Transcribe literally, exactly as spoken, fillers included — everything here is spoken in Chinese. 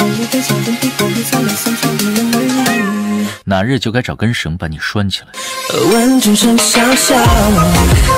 哪日就该找根绳把你拴起来。 问君声笑笑。